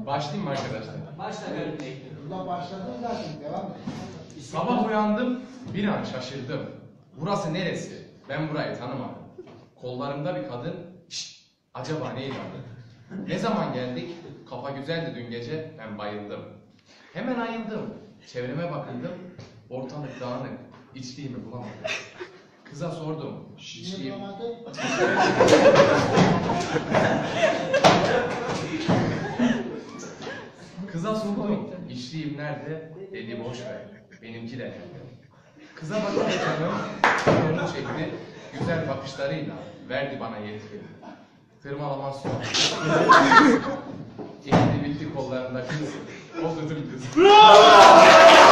Başlayayım mı arkadaşlar? Başla. Buradan başladın zaten, devam et. Sabah uyandım, bir an şaşırdım. Burası neresi? Ben burayı tanımadım. Kollarımda bir kadın, şşt, acaba neydi adı? Ne zaman geldik? Kafa güzeldi dün gece, ben bayıldım. Hemen ayıldım, çevreme bakındım. Ortalık dağınık, içtiğimi bulamadım. Kıza sordum, içtiğim... Kıza sordum, içtiğim nerede? Dedi boş ver, benimki de nerede? Kıza bakınca canım, onu çekti, güzel bakışlarıyla verdi bana yetki. Tırmalaması yok. Gitti bitti kollarında kız, o kızım kız.